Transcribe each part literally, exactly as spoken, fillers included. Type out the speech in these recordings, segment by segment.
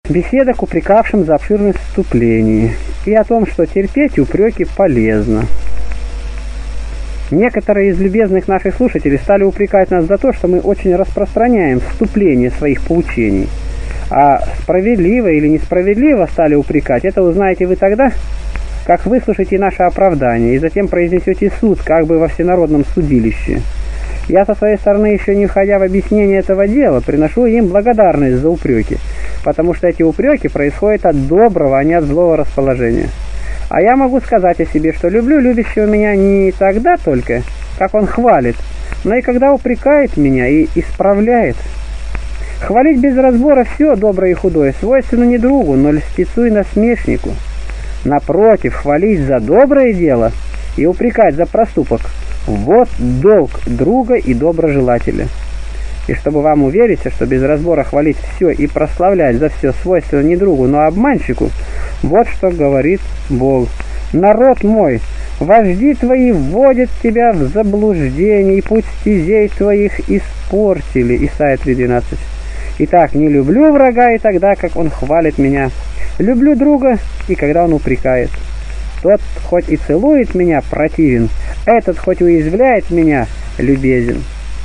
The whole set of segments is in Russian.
Беседа к упрекавшим за обширность вступлений и о том, что терпеть упреки полезно. Некоторые из любезных наших слушателей стали упрекать нас за то, что мы очень распространяем вступление своих поучений. А справедливо или несправедливо стали упрекать, это узнаете вы тогда, как выслушаете наше оправдание и затем произнесете суд, как бы во всенародном судилище. Я со своей стороны, еще не входя в объяснение этого дела, приношу им благодарность за упреки, потому что эти упреки происходят от доброго, а не от злого расположения. А я могу сказать о себе, что люблю любящего меня не тогда только, как он хвалит, но и когда упрекает меня и исправляет. Хвалить без разбора все доброе и худое свойственно не другу, но льстецу и насмешнику. Напротив, хвалить за доброе дело и упрекать за проступок – вот долг друга и доброжелателя. И чтобы вам увериться, что без разбора хвалить все и прославлять за все свойственно не другу, но обманщику, вот что говорит Бог. «Народ мой, вожди твои вводят тебя в заблуждение, и путь стезей твоих испортили». Исайя три двенадцать. «Итак, не люблю врага и тогда, как он хвалит меня. Люблю друга, и когда он упрекает. Тот, хоть и целует меня, противен, этот, хоть уязвляет меня, любезен.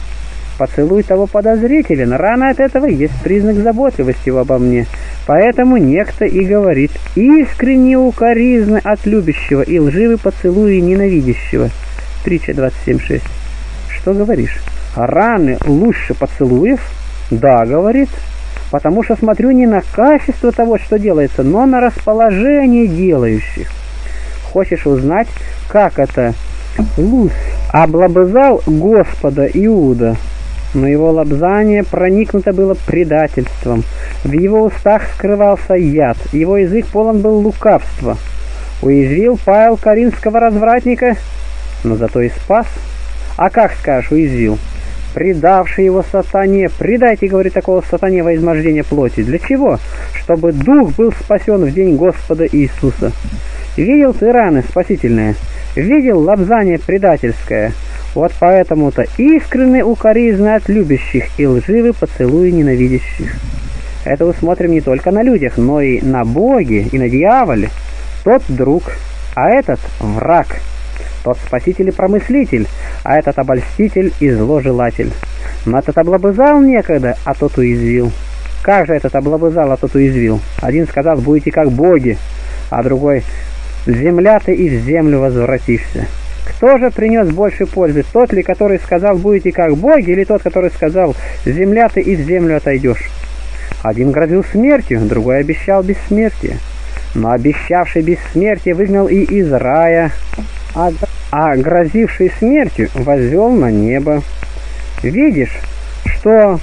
Поцелуй того подозрителен, рано от этого есть признак заботливости обо мне. Поэтому некто и говорит: искренне укоризны от любящего и лживый поцелуй ненавидящего». Притча двадцать семь шесть. Что говоришь? Раны лучше поцелуев? Да, говорит, потому что смотрю не на качество того, что делается, но на расположение делающих. Хочешь узнать, как это? Луз облобызал Господа Иуда, но его лобзание проникнуто было предательством. В его устах скрывался яд, его язык полон был лукавства. Уязвил Павел коринфского развратника, но зато и спас. А как скажешь, уязвил? Предавший его сатане, предайте, говорит, такого сатане во измождение плоти. Для чего? Чтобы дух был спасен в день Господа Иисуса. Видел ты раны спасительные? Видел лобзание предательское? Вот поэтому-то искренне укоризны от любящих и лживы поцелуи ненавидящих. Это усмотрим не только на людях, но и на Боге, и на дьяволе. Тот друг, а этот враг. Тот спаситель и промыслитель, а этот обольститель и зложелатель. Но этот облобызал некогда, а тот уязвил. Как же этот облобызал, а тот уязвил? Один сказал: будете как боги, а другой: земля ты и в землю возвратишься. Кто же принес больше пользы? Тот ли, который сказал: будете как боги, или тот, который сказал: земля ты и в землю отойдешь? Один грозил смертью, другой обещал бессмертие. Но обещавший бессмертие выгнал и из рая, а, а грозивший смертью возвел на небо. Видишь, что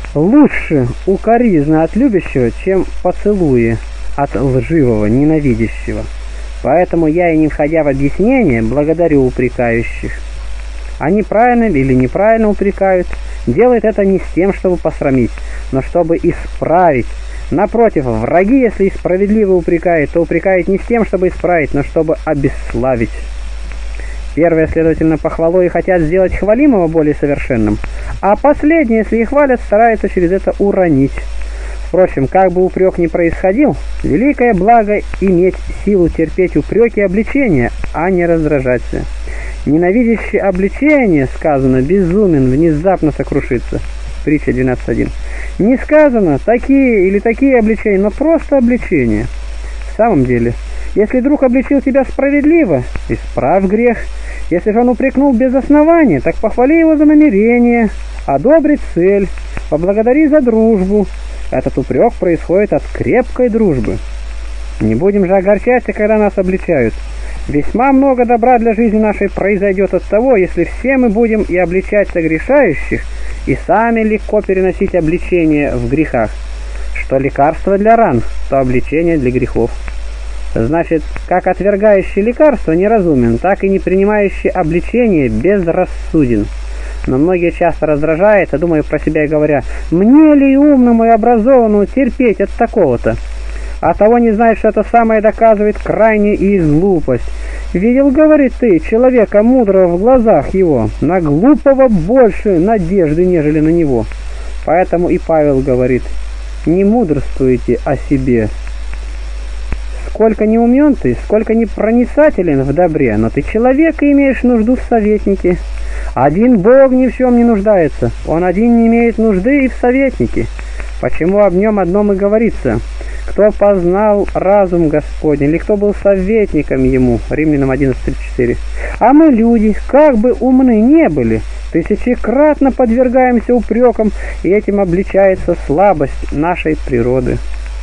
лучше укоризна от любящего, чем поцелуи от лживого, ненавидящего. Поэтому я, и не входя в объяснение, благодарю упрекающих. Они правильно или неправильно упрекают, делают это не с тем, чтобы посрамить, но чтобы исправить. Напротив, враги, если и справедливо упрекают, то упрекают не с тем, чтобы исправить, но чтобы обесславить. Первые, следовательно, похвалой хотят сделать хвалимого более совершенным, а последние, если их хвалят, стараются через это уронить. Впрочем, как бы упрек ни происходил, великое благо иметь силу терпеть упреки и обличения, а не раздражаться. Ненавидящий обличение, сказано, безумен, внезапно сокрушится. Притча двенадцать один. Не сказано такие или такие обличения, но просто обличение. В самом деле, если друг обличил тебя справедливо, исправь грех. Если же он упрекнул без основания, так похвали его за намерение, одобри цель, поблагодари за дружбу. Этот упрек происходит от крепкой дружбы. Не будем же огорчаться, когда нас обличают. Весьма много добра для жизни нашей произойдет от того, если все мы будем и обличать согрешающих, и сами легко переносить обличение в грехах. Что лекарство для ран, то обличение для грехов. Значит, как отвергающий лекарство неразумен, так и не принимающий обличение безрассуден. Но многие часто раздражаются, думая про себя и говоря: «Мне ли умному и образованному терпеть от такого-то?» А того не знает, что это самое доказывает крайне и глупость. «Видел, — говорит, — ты, человека мудрого в глазах его, на глупого больше надежды, нежели на него». Поэтому и Павел говорит: не мудрствуете о себе. Сколько не умен ты, сколько не проницателен в добре, но ты человек и имеешь нужду в советнике. Один Бог ни в чем не нуждается, Он один не имеет нужды и в советнике. Почему об нем одном и говорится? Кто познал разум Господень, или кто был советником ему? Римлянам одиннадцать тридцать четыре. А мы, люди, как бы умны не были, тысячекратно подвергаемся упрекам, и этим обличается слабость нашей природы.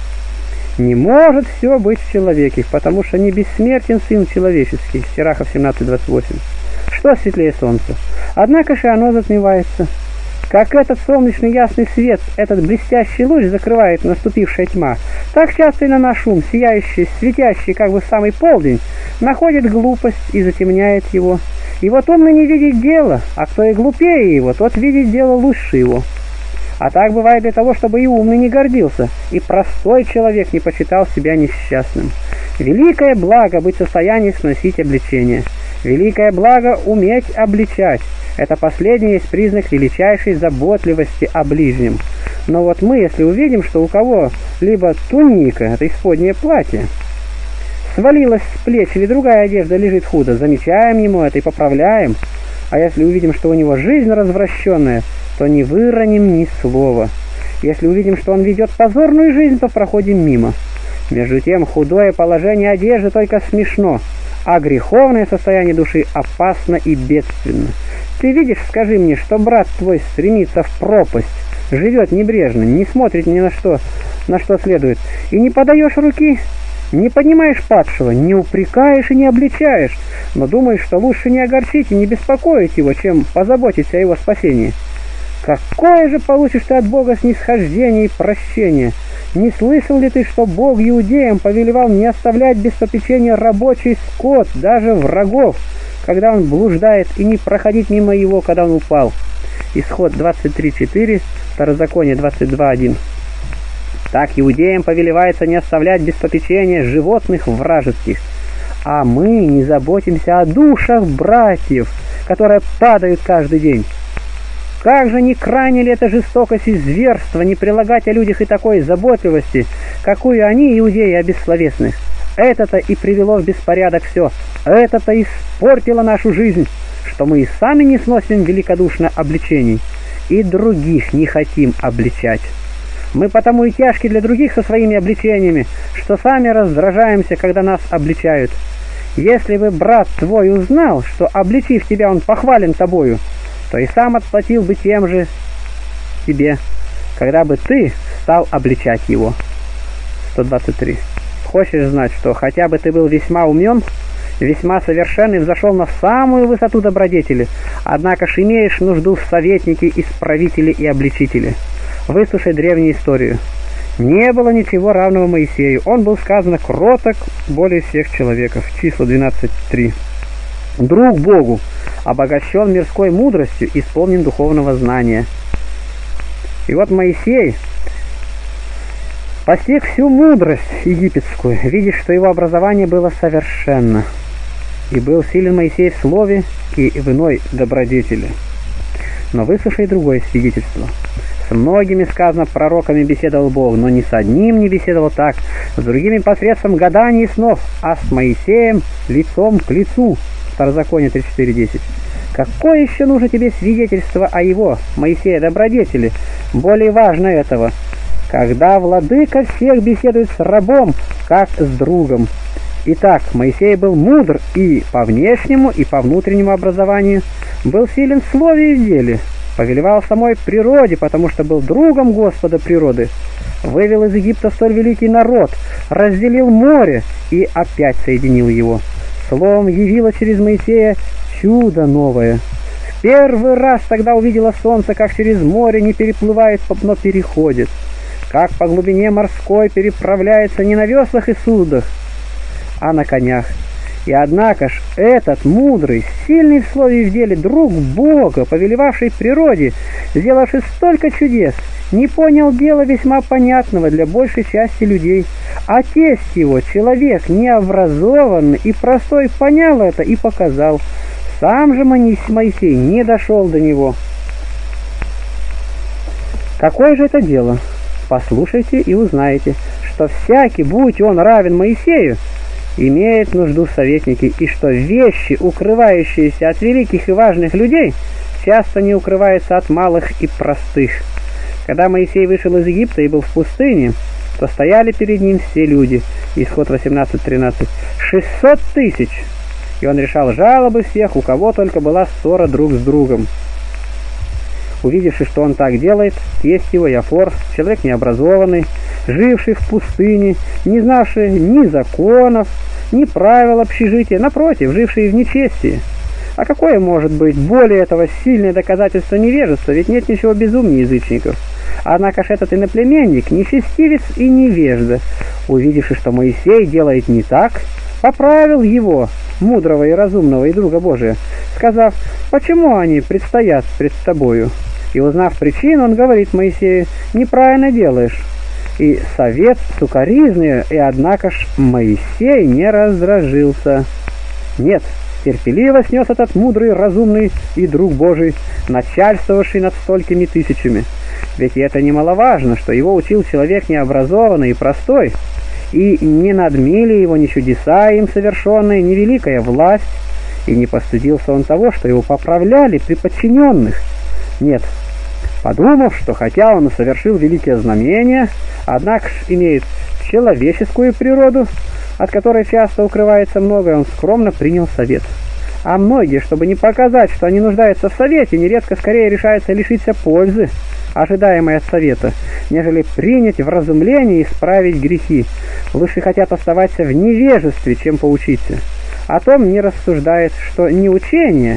Не может все быть в человеке, потому что не бессмертен Сын Человеческий. Сирахов семнадцать двадцать восемь. Что светлее солнца? Однако же оно затмевается. Как этот солнечный ясный свет, этот блестящий луч закрывает наступившая тьма, так часто и на наш ум, сияющий, светящий, как бы самый полдень, находит глупость и затемняет его. И вот умный не видит дела, а кто и глупее его, тот видит дело лучше его. А так бывает для того, чтобы и умный не гордился, и простой человек не почитал себя несчастным. Великое благо быть в состоянии сносить обличение. Великое благо уметь обличать. Это последнее есть признак величайшей заботливости о ближнем. Но вот мы, если увидим, что у кого-либо туника, это исподнее платье, свалилась с плеч или другая одежда лежит худо, замечаем ему это и поправляем. А если увидим, что у него жизнь развращенная, то не выроним ни слова. Если увидим, что он ведет позорную жизнь, то проходим мимо. Между тем, худое положение одежды только смешно, а греховное состояние души опасно и бедственно. Ты видишь, скажи мне, что брат твой стремится в пропасть, живет небрежно, не смотрит ни на что, на что следует, и не подаешь руки, не поднимаешь падшего, не упрекаешь и не обличаешь, но думаешь, что лучше не огорчить и не беспокоить его, чем позаботиться о его спасении. Какое же получишь ты от Бога снисхождение и прощение? Не слышал ли ты, что Бог иудеям повелевал не оставлять без попечения рабочий скот, даже врагов, когда он блуждает, и не проходить мимо его, когда он упал? Исход двадцать три четыре, Второзаконие двадцать два один. Так иудеям повелевается не оставлять без попечения животных вражеских. А мы не заботимся о душах братьев, которые падают каждый день. Как же не крайне ли это жестокость и зверство не прилагать о людях и такой заботливости, какую они, иудеи, о бессловесных? Это-то и привело в беспорядок все, это-то испортило нашу жизнь, что мы и сами не сносим великодушно обличений, и других не хотим обличать. Мы потому и тяжки для других со своими обличениями, что сами раздражаемся, когда нас обличают. Если бы брат твой узнал, что, обличив тебя, он похвален тобою, то и сам отплатил бы тем же тебе, когда бы ты стал обличать его. сто двадцать три. Хочешь знать, что хотя бы ты был весьма умен, весьма совершенный, взошел на самую высоту добродетели, однако ж имеешь нужду в советнике, исправителе и обличителе. Выслушай древнюю историю. Не было ничего равного Моисею. Он был, сказано, кроток более всех человеков. Числа двенадцать три. Друг Богу, обогащен мирской мудростью, исполнен духовного знания. И вот Моисей постиг всю мудрость египетскую, видя, что его образование было совершенно. И был силен Моисей в слове и в иной добродетели. Но выслушай другое свидетельство. С многими, сказано, пророками беседовал Бог, но ни с одним не беседовал так, с другими посредством гаданий и снов, а с Моисеем лицом к лицу. Второзаконие тридцать четыре десять. Какое еще нужно тебе свидетельство о его, Моисея, добродетели, более важно этого, когда владыка всех беседует с рабом, как с другом? Итак, Моисей был мудр и по внешнему, и по внутреннему образованию, был силен в слове и в деле, повелевал самой природе, потому что был другом Господа природы, вывел из Египта столь великий народ, разделил море и опять соединил его. Словом явило через Моисея чудо новое. В первый раз тогда увидела солнце, как через море не переплывает, но переходит, как по глубине морской переправляется не на веслах и судах, а на конях. И однако ж этот мудрый, сильный в слове и в деле друг Бога, повелевавший природе, сделавший столько чудес, не понял дела весьма понятного для большей части людей, а тесть его, человек необразованный и простой, понял это и показал. Сам же Моисей не дошел до него. Какое же это дело? послушайте и узнаете, что всякий, будь он равен Моисею, имеет нужду в советнике, и что вещи, укрывающиеся от великих и важных людей, часто не укрываются от малых и простых. Когда Моисей вышел из Египта и был в пустыне, то стояли перед ним все люди. Исход восемнадцать тринадцать. шестьсот тысяч. И он решал жалобы всех, у кого только была ссора друг с другом. Увидевши, что он так делает, тесть его, Яфор, человек необразованный, живший в пустыне, не знавший ни законов, ни правил общежития, напротив, живший в нечестии. А какое может быть более этого сильное доказательство невежества, ведь нет ничего безумнее язычников. Однако ж этот иноплеменник, нечестивец и невежда, увидевши, что Моисей делает не так, поправил его, мудрого и разумного и друга Божия, сказав: «Почему они предстоят пред тобою?» И узнав причину, он говорит Моисею: «Неправильно делаешь». И совет сукоризный, и однако ж Моисей не раздражился. Нет, терпеливо снес этот мудрый, разумный и друг Божий, начальствовавший над столькими тысячами. Ведь это немаловажно, что его учил человек необразованный и простой, и не надмили его ни чудеса им совершенные, ни великая власть, и не постыдился он того, что его поправляли при подчиненных. Нет, подумав, что хотя он и совершил великие знамения, однако ж имеет человеческую природу, от которой часто укрывается многое, он скромно принял совет. А многие, чтобы не показать, что они нуждаются в совете, нередко скорее решаются лишиться пользы, ожидаемой от совета, нежели принять вразумление и исправить грехи. Лучше хотят оставаться в невежестве, чем поучиться. О том не рассуждает, что не учение,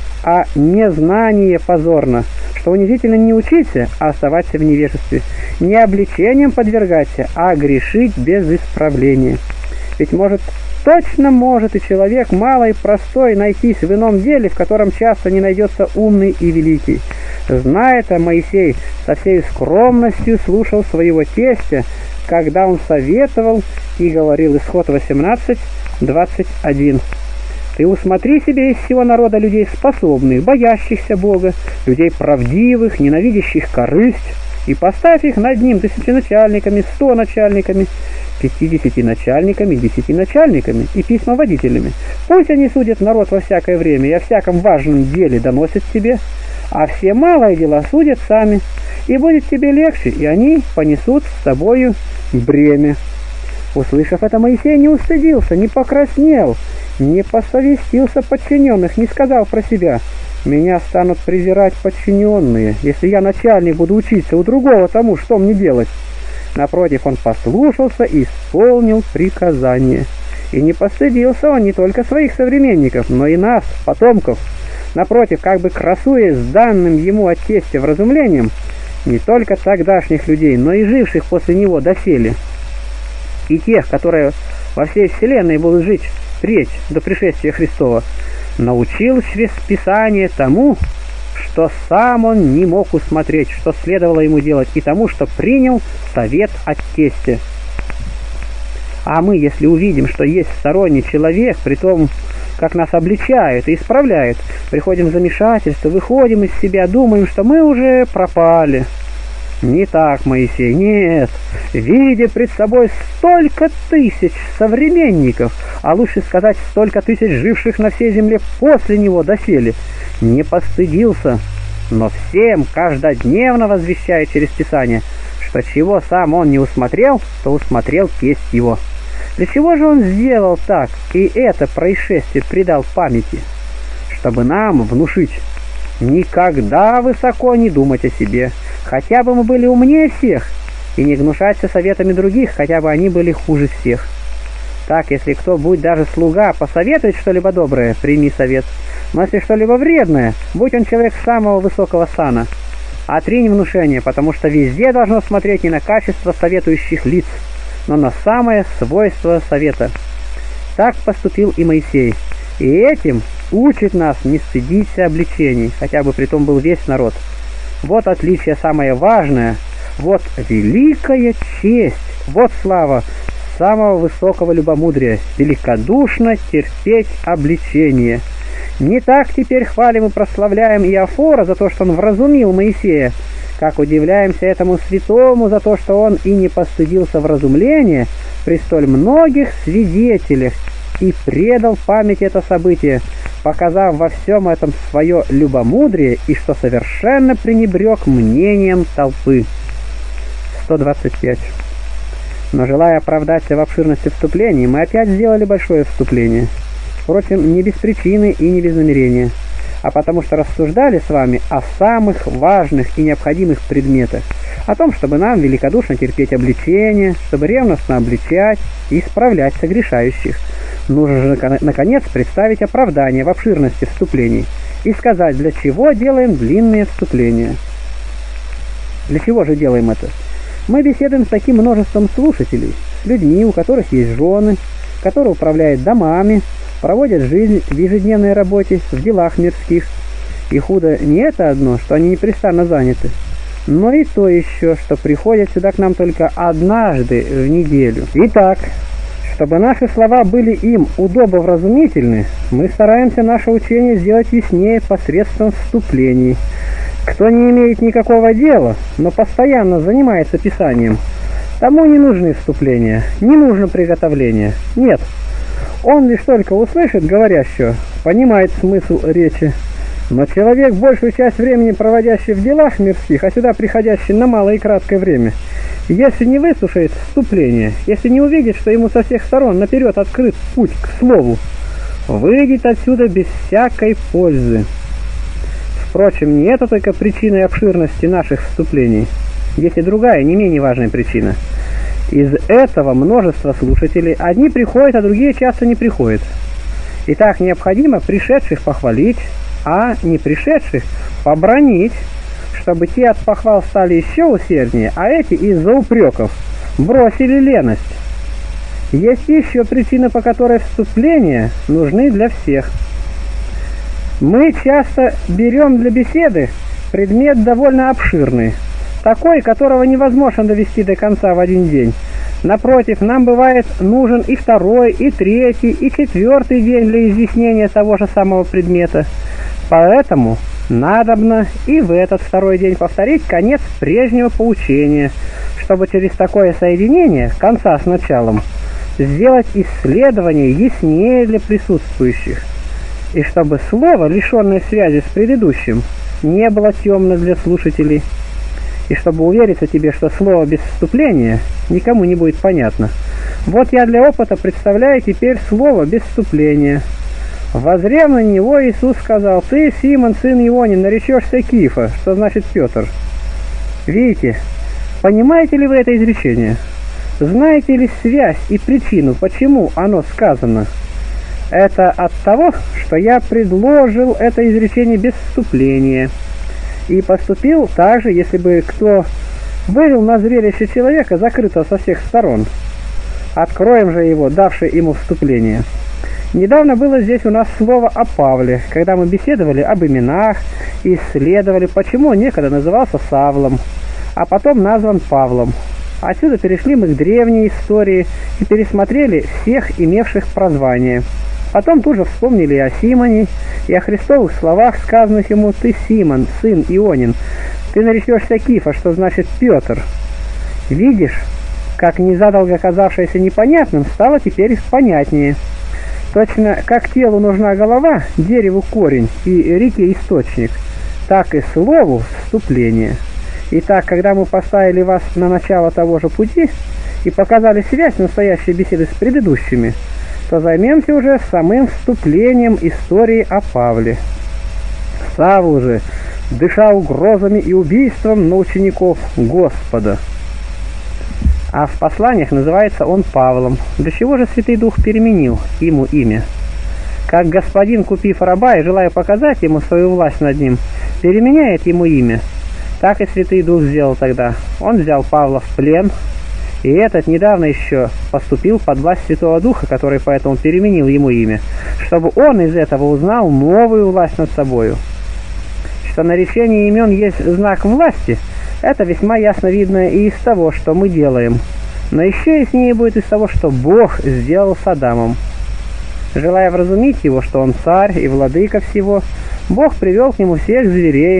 а незнание позорно, что унизительно не учиться, а оставаться в невежестве, не обличением подвергаться, а грешить без исправления. Ведь может, точно может и человек малый и простой найтись в ином деле, в котором часто не найдется умный и великий. Зная это, Моисей со всей скромностью слушал своего тестя, когда он советовал и говорил. Исход восемнадцать двадцать один. «Ты усмотри себе из всего народа людей способных, боящихся Бога, людей правдивых, ненавидящих корысть, и поставь их над ним тысяченачальниками, сто начальниками, пятидесяти начальниками, десяти начальниками и письмоводителями. Пусть они судят народ во всякое время и о всяком важном деле доносят тебе, а все малые дела судят сами, и будет тебе легче, и они понесут с тобою бремя». Услышав это, Моисей не устыдился, не покраснел, не посовестился подчиненных, не сказал про себя: «Меня станут презирать подчиненные, если я, начальник, буду учиться у другого тому, что мне делать». Напротив, он послушался и исполнил приказание. И не постыдился он не только своих современников, но и нас, потомков. Напротив, как бы красуясь с данным ему от тестя вразумлением, не только тогдашних людей, но и живших после него доселе, и тех, которые во всей вселенной будут жить впредь до пришествия Христова, научил через Писание тому, что сам он не мог усмотреть, что следовало ему делать, и тому, что принял совет от тестя. А мы, если увидим, что есть сторонний человек, при том, как нас обличают и исправляют, приходим в замешательство, выходим из себя, думаем, что мы уже пропали. Не так, Моисей, нет. Видя пред собой столько тысяч современников, а лучше сказать, столько тысяч живших на всей земле после него доселе, не постыдился, но всем каждодневно возвещает через Писание, что чего сам он не усмотрел, то усмотрел тесть его. Для чего же он сделал так и это происшествие придал памяти? Чтобы нам внушить: никогда высоко не думать о себе, хотя бы мы были умнее всех, и не гнушаться советами других, хотя бы они были хуже всех. Так, если кто, будь даже слуга, посоветует что-либо доброе, прими совет. Но если что-либо вредное, будь он человек самого высокого сана, отринь внушение, потому что везде должно смотреть не на качество советующих лиц, но на самое свойство совета. Так поступил и Моисей, и этим учит нас не стыдиться обличений, хотя бы при том был весь народ. Вот отличие самое важное, вот великая честь, вот слава самого высокого любомудрия, великодушно терпеть обличение. Не так теперь хвалим и прославляем Иофора за то, что он вразумил Моисея, как удивляемся этому святому за то, что он и не постыдился вразумления при столь многих свидетелях и предал память это событие, показав во всем этом свое любомудрие и что совершенно пренебрег мнением толпы. сто двадцать пять. Но желая оправдаться в обширности вступлений, мы опять сделали большое вступление. Впрочем, не без причины и не без намерения, а потому что рассуждали с вами о самых важных и необходимых предметах, о том, чтобы нам великодушно терпеть обличение, чтобы ревностно обличать и исправлять согрешающих. Нужно же, наконец, представить оправдание в обширности вступлений и сказать, для чего делаем длинные вступления. Для чего же делаем это? Мы беседуем с таким множеством слушателей, с людьми, у которых есть жены, которые управляют домами, проводят жизнь в ежедневной работе, в делах мирских. И худо не это одно, что они непрестанно заняты, но и то еще, что приходят сюда к нам только однажды в неделю. Итак, чтобы наши слова были им удобовразумительны, мы стараемся наше учение сделать яснее посредством вступлений. Кто не имеет никакого дела, но постоянно занимается писанием, тому не нужны вступления, не нужно приготовления. Нет, он лишь только услышит говорящего, понимает смысл речи. Но человек, большую часть времени проводящий в делах мирских, а сюда приходящий на малое и краткое время, если не выслушает вступление, если не увидит, что ему со всех сторон наперед открыт путь к слову, выйдет отсюда без всякой пользы. Впрочем, не это только причина обширности наших вступлений. Есть и другая, не менее важная причина. Из этого множество слушателей одни приходят, а другие часто не приходят. И так необходимо пришедших похвалить, а не пришедших побранить, чтобы те от похвал стали еще усерднее, а эти из-за упреков бросили леность. Есть еще причина, по которой вступления нужны для всех. Мы часто берем для беседы предмет довольно обширный, такой, которого невозможно довести до конца в один день. Напротив, нам бывает нужен и второй, и третий, и четвертый день для изъяснения того же самого предмета. Поэтому надобно и в этот второй день повторить конец прежнего поучения, чтобы через такое соединение, конца с началом, сделать исследование яснее для присутствующих, и чтобы слово, лишенное связи с предыдущим, не было темно для слушателей, и чтобы увериться тебе, что слово без вступления никому не будет понятно. Вот я для опыта представляю теперь слово без вступления. Воззрев на него, Иисус сказал: «Ты, Симон, сын Ионин, наречешься Кифа», что значит Петр. Видите, понимаете ли вы это изречение? Знаете ли связь и причину, почему оно сказано? Это от того, что я предложил это изречение без вступления. И поступил так же, если бы кто вывел на зрелище человека, закрытого со всех сторон. Откроем же его, давший ему вступление. Недавно было здесь у нас слово о Павле, когда мы беседовали об именах и исследовали, почему он некогда назывался Савлом, а потом назван Павлом. Отсюда перешли мы к древней истории и пересмотрели всех имевших прозвание. Потом тут же вспомнили о Симоне и о христовых словах, сказанных ему: «Ты, Симон, сын Ионин, ты наречешься Кифа», что значит Петр. Видишь, как незадолго казавшееся непонятным, стало теперь понятнее. Точно как телу нужна голова, дереву корень и реке источник, так и слову вступление. Итак, когда мы поставили вас на начало того же пути и показали связь настоящей беседы с предыдущими, то займемся уже самым вступлением истории о Павле. Савл же дышал угрозами и убийством на учеников Господа. А в посланиях называется он Павлом. Для чего же Святый Дух переменил ему имя? Как господин, купив раба и желая показать ему свою власть над ним, переменяет ему имя, так и Святый Дух сделал тогда. Он взял Павла в плен, и этот недавно еще поступил под власть Святого Духа, который поэтому переменил ему имя, чтобы он из этого узнал новую власть над собою. Что наречение имен есть знак власти, это весьма ясно видно и из того, что мы делаем, но еще яснее будет из того, что Бог сделал с Адамом. Желая вразумить его, что он царь и владыка всего, Бог привел к нему всех зверей,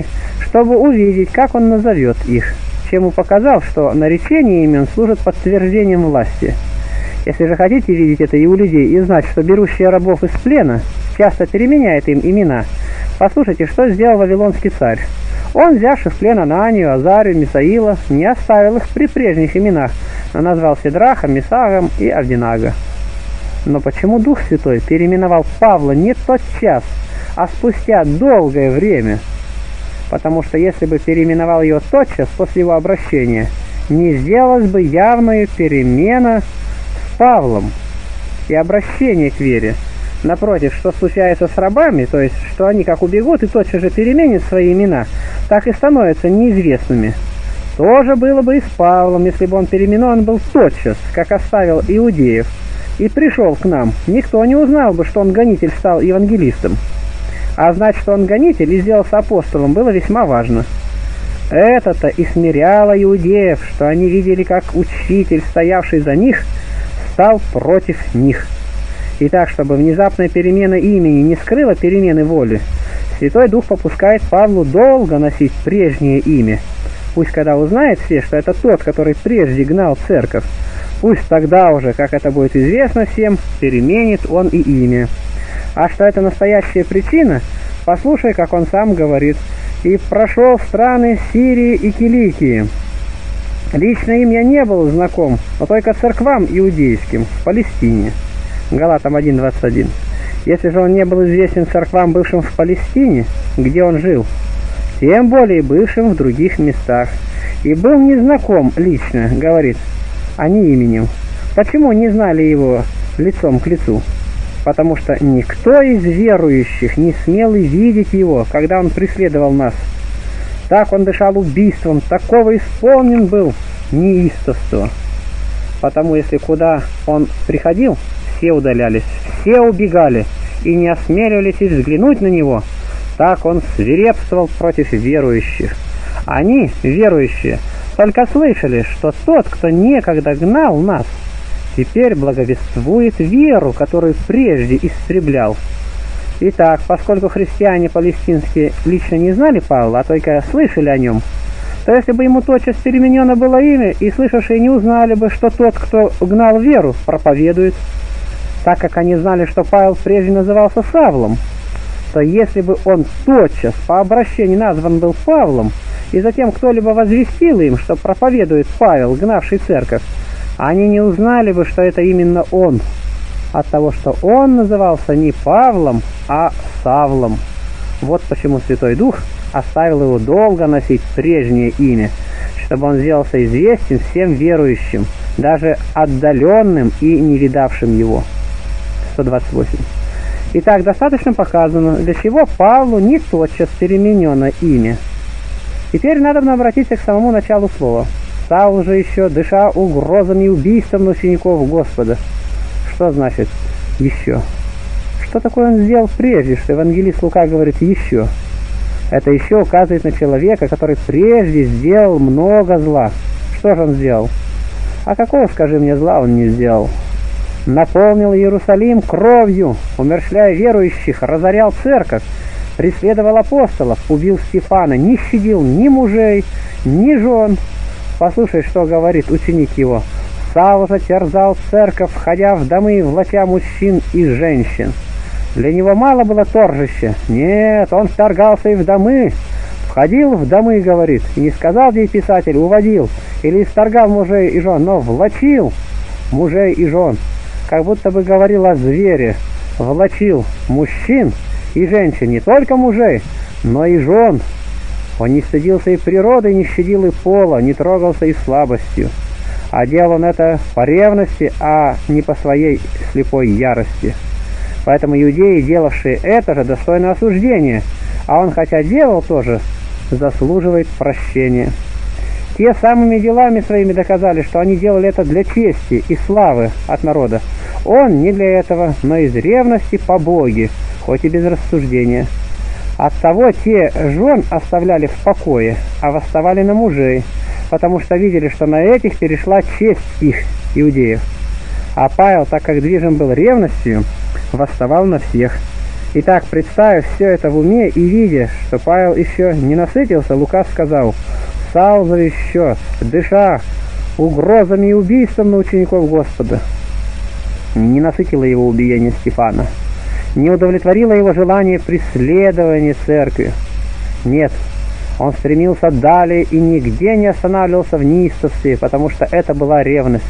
чтобы увидеть, как он назовет их, чем и показал, что наречение имен служит подтверждением власти. Если же хотите видеть это и у людей, и знать, что берущие рабов из плена часто переменяет им имена, послушайте, что сделал вавилонский царь. Он, взявши в плен Ананию, Азарию, Мисаила, не оставил их при прежних именах, но назвал Сидрахом, Месагом и Авдинага. Но почему Дух Святой переименовал Павла не тотчас, а спустя долгое время? Потому что если бы переименовал его тотчас после его обращения, не сделалась бы явная перемена с Павлом и обращение к вере. Напротив, что случается с рабами, то есть, что они как убегут и тотчас же переменят свои имена, так и становятся неизвестными. То же было бы и с Павлом, если бы он переименован был тотчас, как оставил иудеев, и пришел к нам. Никто не узнал бы, что он гонитель стал евангелистом. А знать, что он гонитель и сделался апостолом, было весьма важно. Это-то и смиряло иудеев, что они видели, как учитель, стоявший за них, стал против них. И так, чтобы внезапная перемена имени не скрыла перемены воли, Святой Дух попускает Павлу долго носить прежнее имя. Пусть когда узнает все, что это тот, который прежде гнал церковь, пусть тогда уже, как это будет известно всем, переменит он и имя. А что это настоящая причина, послушай, как он сам говорит. «И прошел в страны Сирии и Киликии. Лично им я не был знаком, но только церквам иудейским в Палестине». Галатам один двадцать один. Если же он не был известен церквам, бывшим в Палестине, где он жил, тем более бывшим в других местах, и был незнаком лично, говорит, а не именем. Почему не знали его лицом к лицу? Потому что никто из верующих не смел и видеть его, когда он преследовал нас. Так он дышал убийством, такого исполнен был неистовства. Потому если куда он приходил, все удалялись, все убегали и не осмеливались и взглянуть на него. Так он свирепствовал против верующих. Они, верующие, только слышали, что тот, кто некогда гнал нас, теперь благовествует веру, которую прежде истреблял. Итак, поскольку христиане палестинские лично не знали Павла, а только слышали о нем, то если бы ему тотчас переменено было имя, и слышавшие не узнали бы, что тот, кто гнал веру, проповедует, так как они знали, что Павел прежде назывался Савлом, то если бы он тотчас по обращению назван был Павлом, и затем кто-либо возвестил им, что проповедует Павел, гнавший церковь, они не узнали бы, что это именно он, от того, что он назывался не Павлом, а Савлом. Вот почему Святой Дух оставил его долго носить прежнее имя, чтобы он сделался известен всем верующим, даже отдаленным и не видавшим его. сто двадцать восемь. Итак, достаточно показано, для чего Павлу не тотчас переменено имя. Теперь надо обратиться к самому началу слова. Савл же еще, дыша угрозами и убийством на учеников Господа. Что значит «еще»? Что такое он сделал прежде, что евангелист Лука говорит «еще»? Это еще указывает на человека, который прежде сделал много зла. Что же он сделал? А какого, скажи мне, зла он не сделал? Наполнил Иерусалим кровью, умерщвляя верующих, разорял церковь, преследовал апостолов, убил Стефана, не щадил ни мужей, ни жен. Послушай, что говорит ученик его. Савл же терзал церковь, входя в домы, влача мужчин и женщин. Для него мало было торжища. Нет, он вторгался и в домы. Входил в домы, говорит, и не сказал, где писатель, уводил или исторгал мужей и жен, но влачил мужей и жен. Как будто бы говорил о звере. Влачил мужчин и женщин, не только мужей, но и жен. Он не стыдился и природы, не щадил и пола, не трогался и слабостью. А делал он это по ревности, а не по своей слепой ярости. Поэтому иудеи, делавшие это же, достойны осуждения, а он, хотя делал тоже, заслуживает прощения. Те самыми делами своими доказали, что они делали это для чести и славы от народа. Он не для этого, но из ревности по Боге, хоть и без рассуждения. Оттого те жен оставляли в покое, а восставали на мужей, потому что видели, что на этих перешла честь их, иудеев. А Павел, так как движим был ревностью, восставал на всех. Итак, представив все это в уме и видя, что Павел еще не насытился, Лука сказал: «Саул же еще, дыша угрозами и убийством на учеников Господа». Не насытило его убиение Стефана, не удовлетворило его желание преследования церкви. Нет, он стремился далее и нигде не останавливался в неистовстве, потому что это была ревность.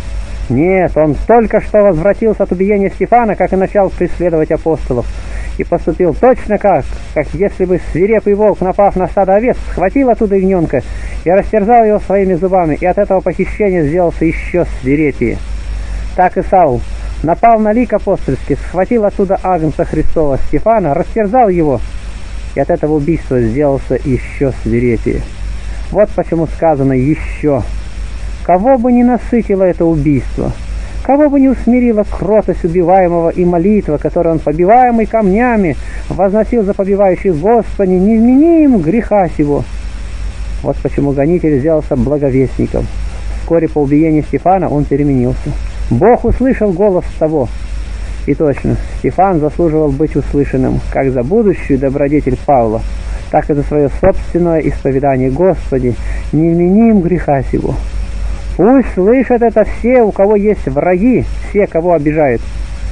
Нет, он только что возвратился от убиения Стефана, как и начал преследовать апостолов, и поступил точно как, как если бы свирепый волк, напав на стадо овец, схватил оттуда ягненка и растерзал его своими зубами, и от этого похищения сделался еще свирепее. Так и Саул напал на лик апостольский, схватил оттуда агнца Христова Стефана, растерзал его, и от этого убийства сделался еще свирепее. Вот почему сказано «еще». Кого бы не насытило это убийство, кого бы не усмирила кротость убиваемого и молитва, которую он, побиваемый камнями, возносил за побивающих: «Господи, не измени им греха сего». Вот почему гонитель сделался благовестником. Вскоре по убиению Стефана он переменился. Бог услышал голос того. И точно, Стефан заслуживал быть услышанным, как за будущую добродетель Павла, так и за свое собственное исповедание: «Господи, не измени им греха сего». Пусть слышат это все, у кого есть враги, все, кого обижают.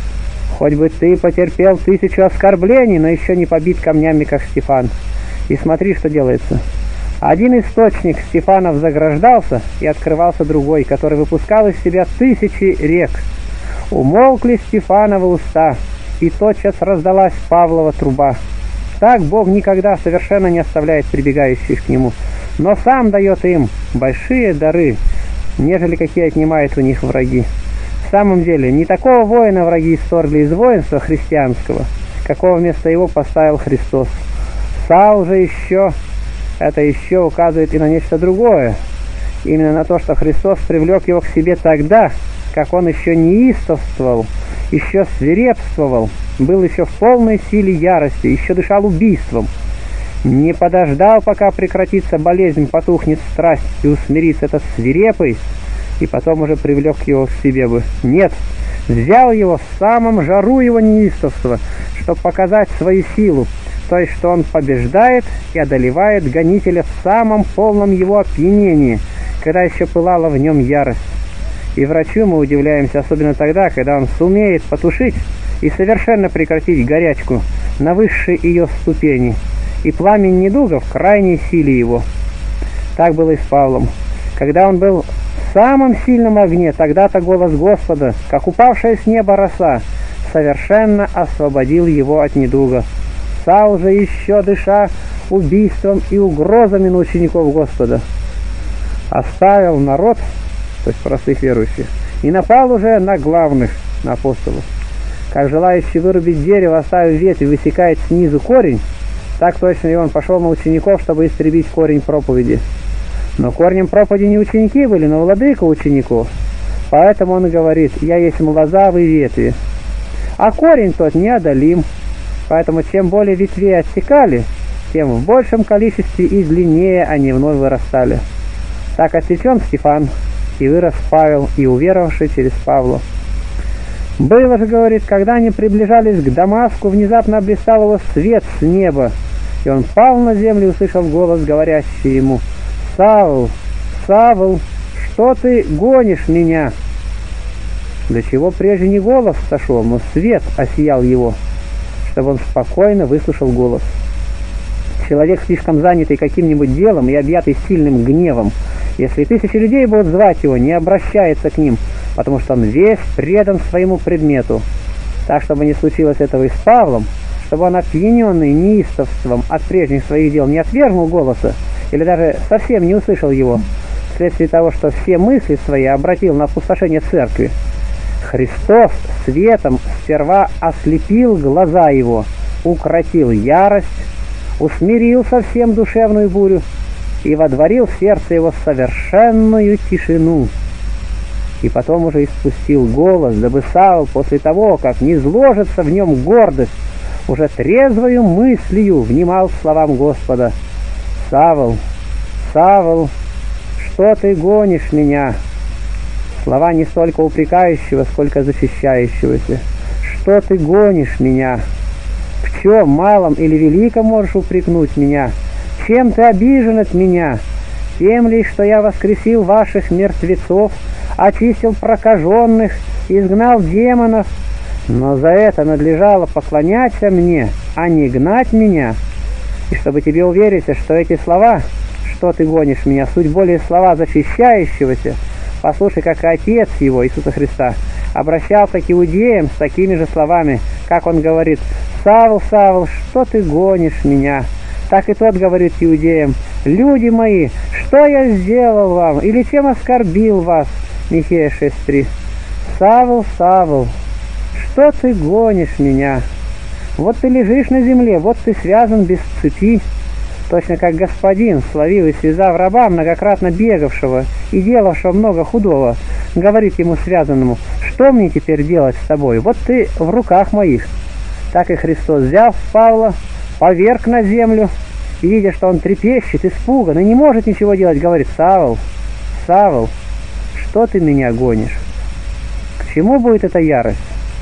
Хоть бы ты потерпел тысячу оскорблений, но еще не побит камнями, как Стефан. И смотри, что делается. Один источник Стефанов заграждался, и открывался другой, который выпускал из себя тысячи рек. Умолкли Стефановы уста, и тотчас раздалась Павлова труба. Так Бог никогда совершенно не оставляет прибегающих к Нему, но сам дает им большие дары, нежели какие отнимают у них враги. В самом деле, не такого воина враги исторгли из воинства христианского, какого вместо его поставил Христос. Саул же еще, это еще указывает и на нечто другое, именно на то, что Христос привлек его к себе тогда, как он еще неистовствовал, еще свирепствовал, был еще в полной силе ярости, еще дышал убийством. Не подождал, пока прекратится болезнь, потухнет страсть и усмирится этот свирепый, и потом уже привлек его к себе бы. Нет, взял его в самом жару его неистовства, чтобы показать свою силу, то есть, что он побеждает и одолевает гонителя в самом полном его опьянении, когда еще пылала в нем ярость. И врачу мы удивляемся особенно тогда, когда он сумеет потушить и совершенно прекратить горячку на высшей ее ступени, и пламень недуга в крайней силе его. Так было и с Павлом. Когда он был в самом сильном огне, тогда-то голос Господа, как упавшая с неба роса, совершенно освободил его от недуга. Саул же, еще дыша убийством и угрозами на учеников Господа, оставил народ, то есть простых верующих, и напал уже на главных, на апостолов. Как желающий вырубить дерево, оставив ветвь, высекает снизу корень, так точно и он пошел на учеников, чтобы истребить корень проповеди. Но корнем проповеди не ученики были, но владыка учеников. Поэтому он и говорит: «Я есть лоза, вы ветви». А корень тот неодолим. Поэтому чем более ветвей отсекали, тем в большем количестве и длиннее они вновь вырастали. Так отсечен Стефан, и вырос Павел, и уверовавший через Павла. Было же, говорит, когда они приближались к Дамаску, внезапно блистал его свет с неба, и он пал на землю и услышал голос, говорящий ему: «Савл, Савл, что ты гонишь меня?» До чего прежде не голос сошел, но свет осиял его, чтобы он спокойно выслушал голос. Человек, слишком занятый каким-нибудь делом и объятый сильным гневом, если тысячи людей будут звать его, не обращается к ним, потому что он весь предан своему предмету. Так, чтобы не случилось этого и с Павлом, чтобы он, опьяненный неистовством от прежних своих дел, не отвергнул голоса или даже совсем не услышал его, вследствие того, что все мысли свои обратил на опустошение церкви. Христос светом сперва ослепил глаза его, укротил ярость, усмирил совсем душевную бурю и водворил в сердце его совершенную тишину. И потом уже испустил голос, дабы Савл после того, как не изложится в нем гордость, уже трезвою мыслью внимал словам Господа: «Савл, Савл, что ты гонишь меня?» Слова не столько упрекающего, сколько защищающегося. «Что ты гонишь меня? К В чем, малом или великом, можешь упрекнуть меня? Чем ты обижен от меня? Тем ли, что я воскресил ваших мертвецов, очистил прокаженных, изгнал демонов? Но за это надлежало поклоняться мне, а не гнать меня. И чтобы тебе увериться, что эти слова, что ты гонишь меня, суть более слова защищающегося, послушай, как Отец его, Иисуса Христа, обращался к иудеям с такими же словами, как он говорит: «Савл, Савл, что ты гонишь меня?» Так и тот говорит иудеям: «Люди мои, что я сделал вам, или чем оскорбил вас?» Михея шесть три. «Савл, Савл, что ты гонишь меня? Вот ты лежишь на земле, вот ты связан без цепи». Точно как господин, словив и связав раба, многократно бегавшего и делавшего много худого, говорит ему связанному: «Что мне теперь делать с тобой? Вот ты в руках моих». Так и Христос, взяв Павла, поверг на землю, и, видя, что он трепещет, испуган и не может ничего делать, говорит: «Савл, Савл, что ты меня гонишь?» К чему будет эта ярость?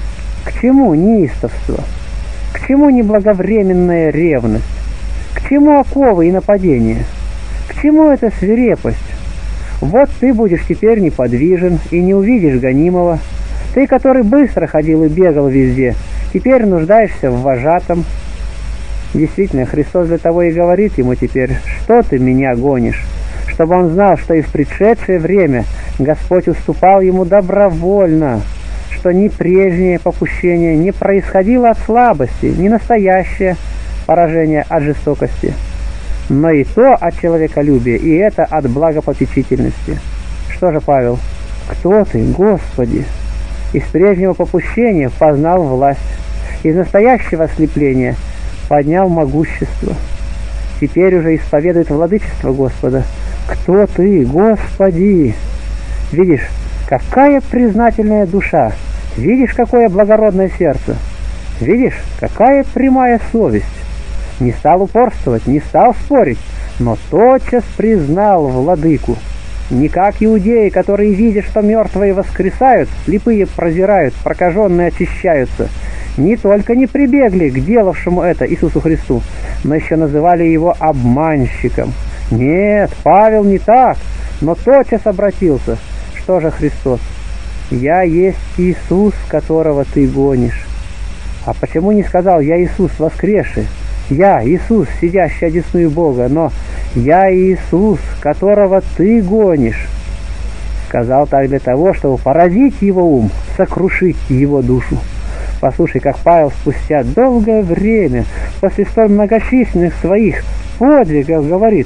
К чему неистовство? К чему неблаговременная ревность? К чему оковы и нападения? К чему эта свирепость? Вот ты будешь теперь неподвижен и не увидишь гонимого. Ты, который быстро ходил и бегал везде, теперь нуждаешься в вожатом. Действительно, Христос для того и говорит ему теперь: «Что ты меня гонишь?» Чтобы он знал, что и в предшедшее время Господь уступал ему добровольно, что ни прежнее попущение не происходило от слабости, ни настоящее поражение от жестокости, но и то от человеколюбия, и это от благопопечительности. Что же, Павел? «Кто ты, Господи?» Из прежнего попущения познал власть, из настоящего ослепления поднял могущество. Теперь уже исповедует владычество Господа. «Кто ты, Господи?» Видишь, какая признательная душа, видишь, какое благородное сердце, видишь, какая прямая совесть. Не стал упорствовать, не стал спорить, но тотчас признал владыку. Не как иудеи, которые, видя, что мертвые воскресают, слепые прозирают, прокаженные очищаются, не только не прибегли к делавшему это Иисусу Христу, но еще называли его обманщиком. Нет, Павел не так, но тотчас обратился. Что же Христос? «Я есть Иисус, которого ты гонишь». А почему не сказал: «Я Иисус воскресший»? «Я Иисус, сидящий одесную Бога», но «Я Иисус, которого ты гонишь». Сказал так для того, чтобы поразить его ум, сокрушить его душу. Послушай, как Павел спустя долгое время, после столь многочисленных своих подвигов, говорит,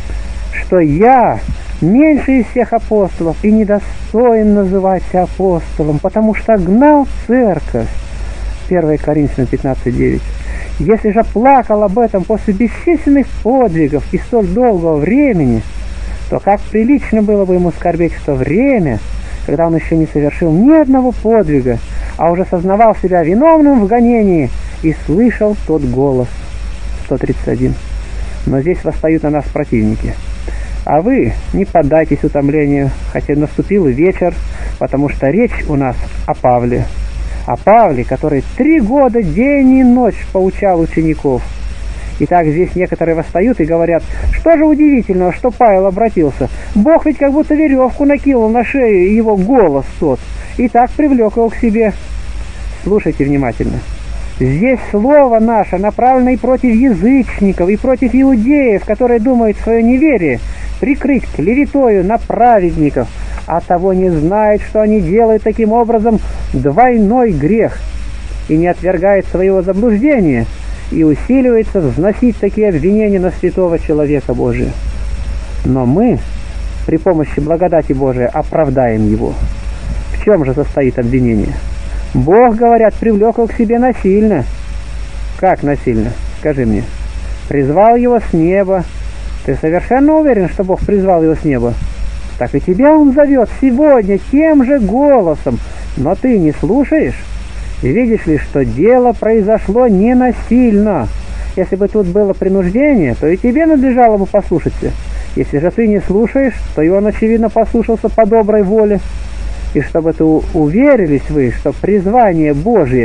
что «я меньше из всех апостолов и недостоин называться апостолом, потому что гнал церковь». первое Коринфянам пятнадцать девять. Если же плакал об этом после бесчисленных подвигов и столь долгого времени, то как прилично было бы ему скорбеть в то время, когда он еще не совершил ни одного подвига, а уже сознавал себя виновным в гонении и слышал тот голос. сто тридцать один. Но здесь восстают на нас противники. А вы не поддайтесь утомлению, хотя наступил и вечер, потому что речь у нас о Павле. О Павле, который три года день и ночь поучал учеников. Итак, здесь некоторые восстают и говорят: что же удивительного, что Павел обратился? Бог ведь как будто веревку накинул на шею его голос тот, и так привлек его к себе. Слушайте внимательно. Здесь слово наше направлено и против язычников, и против иудеев, которые думают свое неверие прикрыть клеветою на праведников, а того не знают, что они делают таким образом двойной грех, и не отвергает своего заблуждения, и усиливается взносить такие обвинения на святого человека Божия. Но мы при помощи благодати Божией оправдаем его. В чем же состоит обвинение? Бог, говорят, привлек его к себе насильно. Как насильно? Скажи мне. Призвал его с неба. Ты совершенно уверен, что Бог призвал его с неба? Так и тебя он зовет сегодня тем же голосом, но ты не слушаешь. И видишь ли, что дело произошло не насильно. Если бы тут было принуждение, то и тебе надлежало бы послушаться. Если же ты не слушаешь, то и он, очевидно, послушался по доброй воле. И чтобы ты уверились вы, что призвание Божие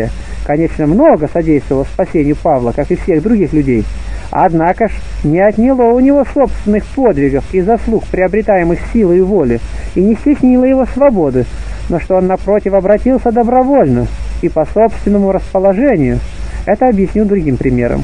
конечно, много содействовало спасению Павла, как и всех других людей, однако ж не отняло у него собственных подвигов и заслуг, приобретаемых силой и волей, и не стеснило его свободы, но что он, напротив, обратился добровольно и по собственному расположению. Это объясню другим примером.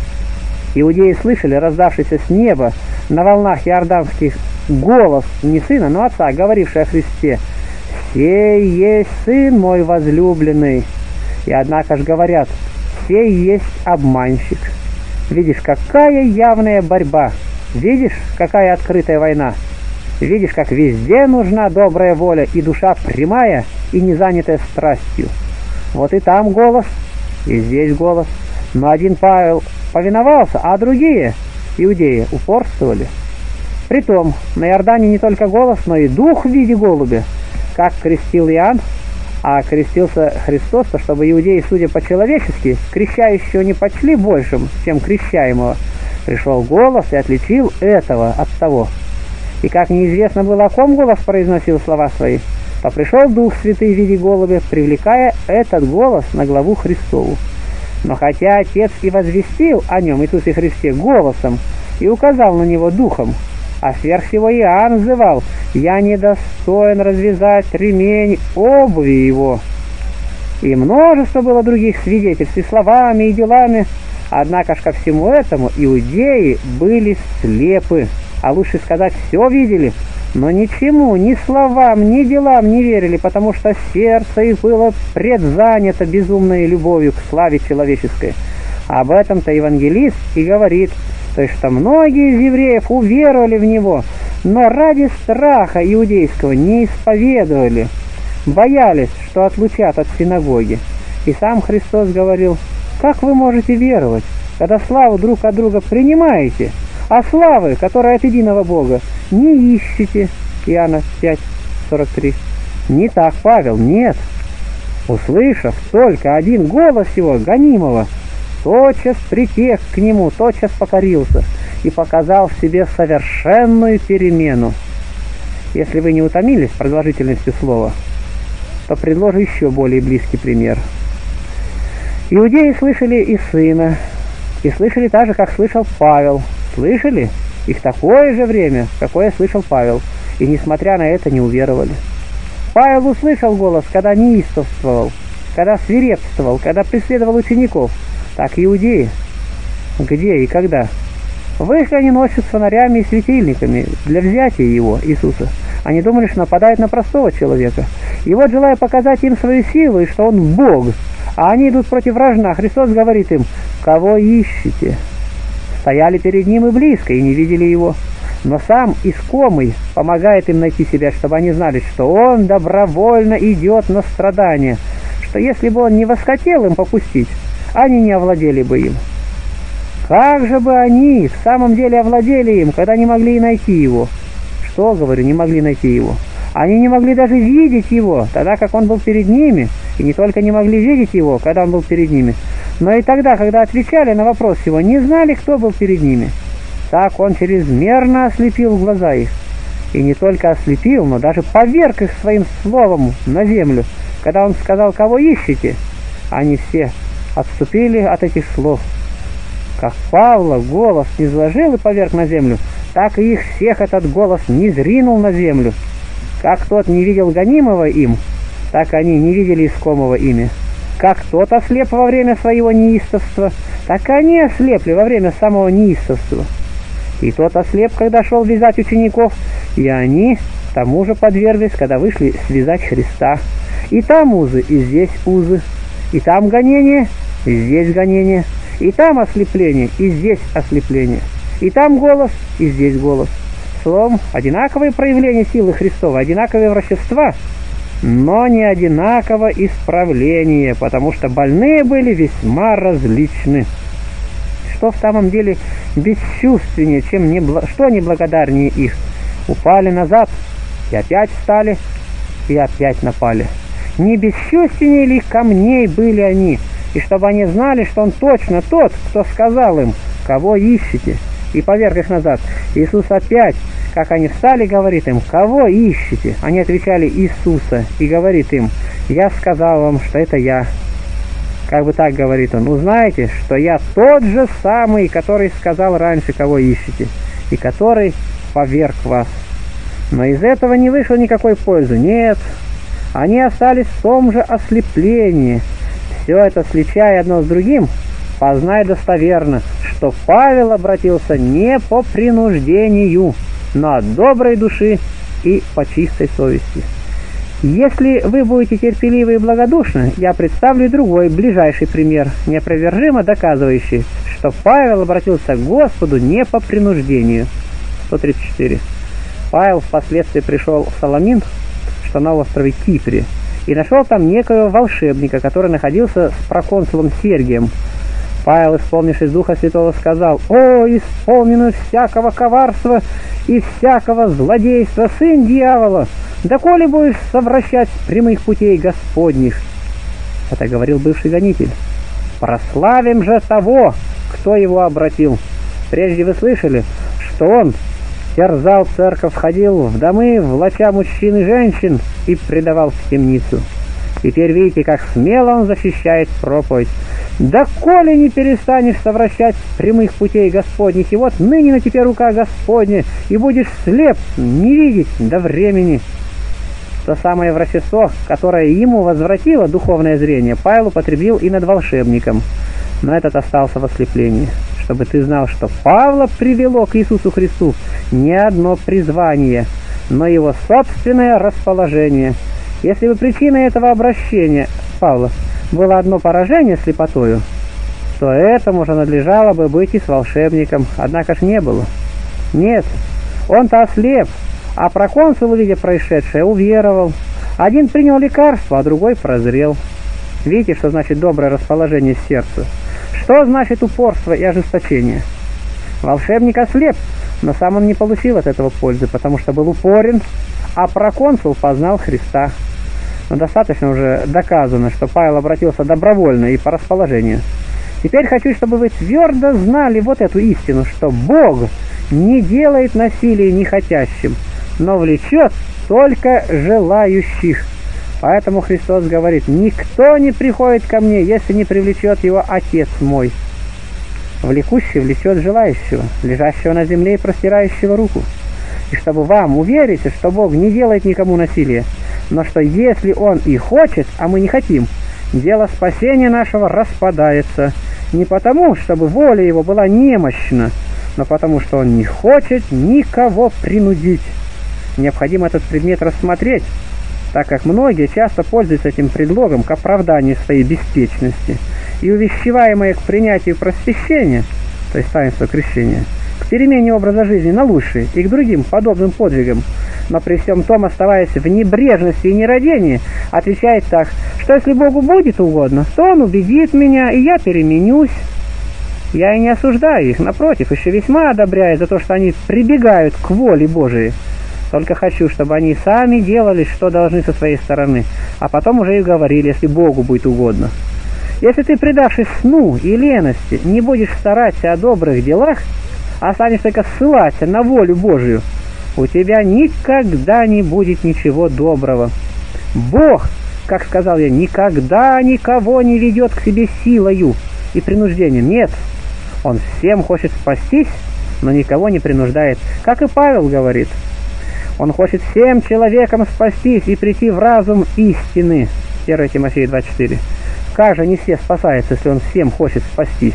Иудеи слышали раздавшийся с неба на волнах иорданских голос не сына, но отца, говоривший о Христе: «Сей есть сын мой возлюбленный». И однако ж говорят: «Сей есть обманщик». Видишь, какая явная борьба, видишь, какая открытая война, видишь, как везде нужна добрая воля и душа прямая и не занятая страстью. Вот и там голос, и здесь голос, но один Павел повиновался, а другие, иудеи, упорствовали. Притом, на Иордане не только голос, но и дух в виде голубя, как крестил Иоанн, а крестился Христос, то чтобы иудеи, судя по-человечески, крещающего не почли большим, чем крещаемого, пришел голос и отличил этого от того. И как неизвестно было, о ком голос произносил слова свои, то пришел Дух Святый в виде голубя, привлекая этот голос на главу Христову. Но хотя Отец и возвестил о нем, Иисусе Христе, голосом, и указал на него духом, а сверх всего Иоанн называл: «Я недостоин развязать ремень обуви его». И множество было других свидетельств и словами, и делами. Однако ж ко всему этому иудеи были слепы, а лучше сказать, все видели, но ничему, ни словам, ни делам не верили, потому что сердце их было предзанято безумной любовью к славе человеческой. Об этом-то евангелист и говорит, то есть что многие из евреев уверовали в него, но ради страха иудейского не исповедовали, боялись, что отлучат от синагоги. И сам Христос говорил: «Как вы можете веровать, когда славу друг от друга принимаете, а славы, которая от единого Бога, не ищете?» Иоанна пять сорок три. Не так, Павел, нет. Услышав только один голос его, гонимого, тотчас притех к нему, тотчас покорился и показал в себе совершенную перемену. Если вы не утомились продолжительностью слова, то предложу еще более близкий пример. Иудеи слышали и сына, и слышали так же, как слышал Павел. Слышали их такое же время, какое слышал Павел, и, несмотря на это, не уверовали. Павел услышал голос, когда неистовствовал, когда свирепствовал, когда преследовал учеников. Так и иудеи. Где и когда? Вышли они ночью с фонарями и светильниками для взятия его, Иисуса. Они думали, что нападают на простого человека. И вот, желая показать им свою силу, и что он Бог, а они идут против вражна, Христос говорит им: «Кого ищете?» Стояли перед ним и близко, и не видели его. Но сам искомый помогает им найти себя, чтобы они знали, что он добровольно идет на страдания, что если бы он не восхотел им попустить, они не овладели бы им. Как же бы они в самом деле овладели им, когда не могли и найти его? Что, говорю, не могли найти его? Они не могли даже видеть его, тогда как он был перед ними, и не только не могли видеть его, когда он был перед ними, но и тогда, когда отвечали на вопрос его, не знали, кто был перед ними. Так он чрезмерно ослепил глаза их. И не только ослепил, но даже поверг их своим словом на землю. Когда он сказал: «Кого ищете?», они все отступили от этих слов. Как Павла голос не изложил и поверг на землю, так и их всех этот голос не зринул на землю. Как тот не видел гонимого им, так они не видели искомого ими. Как тот ослеп во время своего неистовства, так они ослепли во время самого неистовства. И тот ослеп, когда шел вязать учеников, и они тому же подверглись, когда вышли связать Христа. И там узы, и здесь узы, и там гонение, и здесь гонение, и там ослепление, и здесь ослепление, и там голос, и здесь голос. Словом, одинаковые проявления силы Христовой, одинаковые врачества, но не одинаково исправление, потому что больные были весьма различны. Что в самом деле бесчувственнее, чем небл... что неблагодарнее их? Упали назад, и опять встали, и опять напали. Не бесчувственнее ли камней были они, и чтобы они знали, что он точно тот, кто сказал им: «Кого ищете?» и поверг их назад. Иисус опять, как они встали, говорит им: «Кого ищете?» Они отвечали: «Иисуса», и говорит им: «Я сказал вам, что это я». Как бы так говорит он: узнаете, что я тот же самый, который сказал раньше, кого ищете, и который поверг вас. Но из этого не вышло никакой пользы. Нет, они остались в том же ослеплении. Все это, сличая одно с другим, познай достоверно, что Павел обратился не по принуждению, но от доброй души и по чистой совести. Если вы будете терпеливы и благодушны, я представлю другой, ближайший пример, неопровержимо доказывающий, что Павел обратился к Господу не по принуждению. сто тридцать четыре. Павел впоследствии пришел в Саламин, что на острове Кипре, и нашел там некоего волшебника, который находился с проконсулом Сергием. Павел, исполнившись Духа Святого, сказал: «О, исполненный всякого коварства и всякого злодейства, сын дьявола, доколе будешь совращать с прямых путей Господних?» Это говорил бывший гонитель. «Прославим же того, кто его обратил. Прежде вы слышали, что он терзал церковь, ходил в домы, влача мужчин и женщин, и предавал в темницу. Теперь видите, как смело он защищает проповедь. Доколе не перестанешь совращать с прямых путей Господних, и вот ныне на тебе рука Господня, и будешь слеп, не видеть до времени». То самое врачество, которое ему возвратило духовное зрение, Павел употребил и над волшебником, но этот остался в ослеплении. Чтобы ты знал, что Павла привело к Иисусу Христу не одно призвание, но его собственное расположение. Если бы причиной этого обращения Павла было одно поражение слепотою, то этому же надлежало бы быть и с волшебником, однако ж не было. Нет, он-то ослеп, а проконсул, увидя происшедшее, уверовал. Один принял лекарство, а другой прозрел. Видите, что значит доброе расположение сердца? Что значит упорство и ожесточение? Волшебник ослеп, но сам он не получил от этого пользы, потому что был упорен, а проконсул познал Христа. Но достаточно уже доказано, что Павел обратился добровольно и по расположению. Теперь хочу, чтобы вы твердо знали вот эту истину, что Бог не делает насилие нехотящим, но влечет только желающих. Поэтому Христос говорит: «Никто не приходит ко мне, если не привлечет его Отец мой». Влекущий влечет желающего, лежащего на земле и простирающего руку. И чтобы вам уверить, что Бог не делает никому насилия, но что если Он и хочет, а мы не хотим, дело спасения нашего распадается, не потому, чтобы воля Его была немощна, но потому, что Он не хочет никого принудить. Необходимо этот предмет рассмотреть, так как многие часто пользуются этим предлогом к оправданию своей беспечности, и увещеваемые к принятию просвещения, то есть таинства крещения, к перемене образа жизни на лучший и к другим подобным подвигам, но при всем том, оставаясь в небрежности и нерадении, отвечает так, что если Богу будет угодно, то Он убедит меня, и я переменюсь. Я и не осуждаю их, напротив, еще весьма одобряю за то, что они прибегают к воле Божией. Только хочу, чтобы они сами делали, что должны со своей стороны, а потом уже и говорили, если Богу будет угодно. Если ты, предавшись сну и лености, не будешь стараться о добрых делах, а станешь только ссылаться на волю Божию, у тебя никогда не будет ничего доброго. Бог, как сказал я, никогда никого не ведет к себе силою и принуждением. Нет, Он всем хочет спастись, но никого не принуждает, как и Павел говорит. Он хочет всем человекам спастись и прийти в разум истины. первое Тимофея два четыре. Как же не все спасаются, если он всем хочет спастись?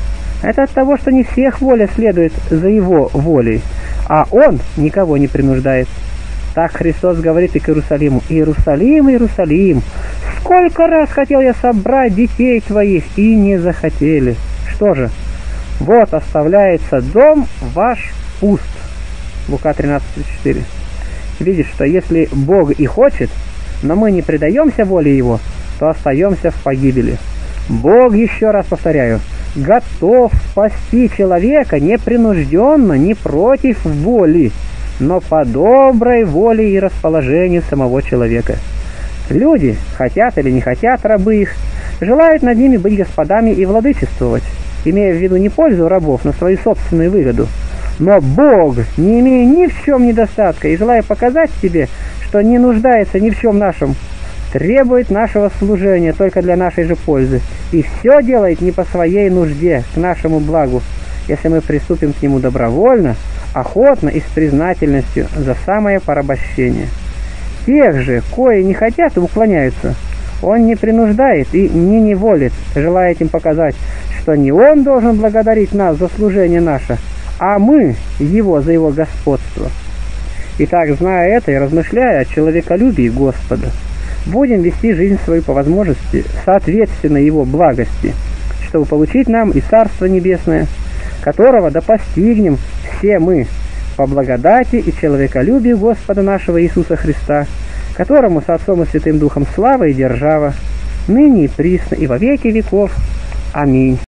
Это от того, что не всех воля следует за его волей, а он никого не принуждает. Так Христос говорит и к Иерусалиму: «Иерусалим, Иерусалим, сколько раз хотел я собрать детей твоих, и не захотели». Что же? Вот оставляется дом ваш пуст. Лука тринадцать четыре. Видишь, что если Бог и хочет, но мы не предаемся воле Его, то остаемся в погибели. Бог, еще раз повторяю, готов спасти человека непринужденно, не против воли, но по доброй воле и расположению самого человека. Люди, хотят или не хотят рабы их, желают над ними быть господами и владычествовать, имея в виду не пользу рабов, но свою собственную выгоду. Но Бог, не имея ни в чем недостатка и желая показать тебе, что не нуждается ни в чем нашем, требует нашего служения только для нашей же пользы, и все делает не по своей нужде, к нашему благу, если мы приступим к нему добровольно, охотно и с признательностью за самое порабощение. Тех же, кои не хотят и уклоняются, он не принуждает и не неволит, желая этим показать, что не он должен благодарить нас за служение наше, а мы его за его господство. Итак, зная это и размышляя о человеколюбии Господа, будем вести жизнь свою по возможности соответственно его благости, чтобы получить нам и Царство Небесное, которого да постигнем все мы по благодати и человеколюбию Господа нашего Иисуса Христа, которому с Отцом и Святым Духом слава и держава, ныне и присно и во веки веков. Аминь.